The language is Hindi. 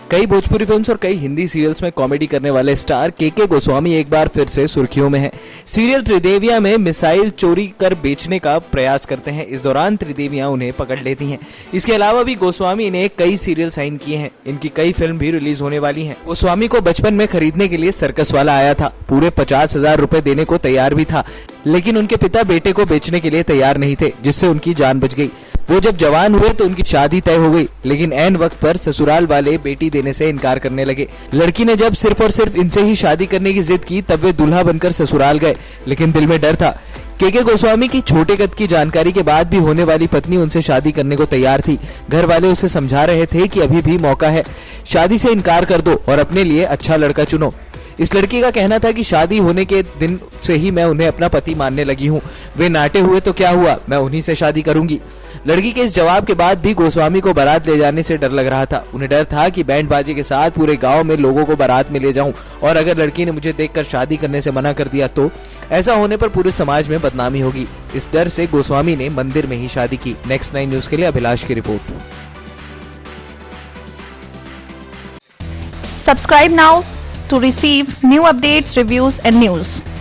कई भोजपुरी फिल्म्स और कई हिंदी सीरियल्स में कॉमेडी करने वाले स्टार के गोस्वामी एक बार फिर से सुर्खियों में हैं। सीरियल त्रिदेवियां में मिसाइल चोरी कर बेचने का प्रयास करते हैं। इस दौरान त्रिदेवियां उन्हें पकड़ लेती हैं। इसके अलावा भी गोस्वामी ने कई सीरियल साइन किए हैं। इनकी कई फिल्म भी रिलीज होने वाली हैं। गोस्वामी को बचपन में खरीदने के लिए सर्कस वाला आया था। पूरे 50,000 रुपए देने को तैयार भी था, लेकिन उनके पिता बेटे को बेचने के लिए तैयार नहीं थे, जिससे उनकी जान बच गई। वो जब जवान हुए तो उनकी शादी तय हो गई, लेकिन ऐन वक्त पर ससुराल वाले बेटी देने से इनकार करने लगे। लड़की ने जब सिर्फ और सिर्फ इनसे ही शादी करने की जिद की, तब वे दूल्हा बनकर ससुराल गए, लेकिन दिल में डर था। के गोस्वामी की छोटे कद की जानकारी के बाद भी होने वाली पत्नी उनसे शादी करने को तैयार थी। घर वाले उसे समझा रहे थे कि अभी भी मौका है, शादी से इनकार कर दो और अपने लिए अच्छा लड़का चुनो। इस लड़की का कहना था कि शादी होने के दिन से ही मैं उन्हें अपना पति मानने लगी हूँ। वे नाटे हुए तो क्या हुआ, मैं उन्हीं से शादी करूंगी। लड़की के इस जवाब के बाद भी गोस्वामी को बारात ले जाने से डर लग रहा था। उन्हें डर था कि बैंड बाजे के साथ पूरे गांव में लोगों को बारात में ले जाऊं, और अगर लड़की ने मुझे देखकर शादी करने से मना कर दिया तो ऐसा होने पर पूरे समाज में बदनामी होगी। इस डर से गोस्वामी ने मंदिर में ही शादी की। नेक्स्ट 9 न्यूज के लिए अभिलाष की report. Subscribe now to receive new updates, reviews and news.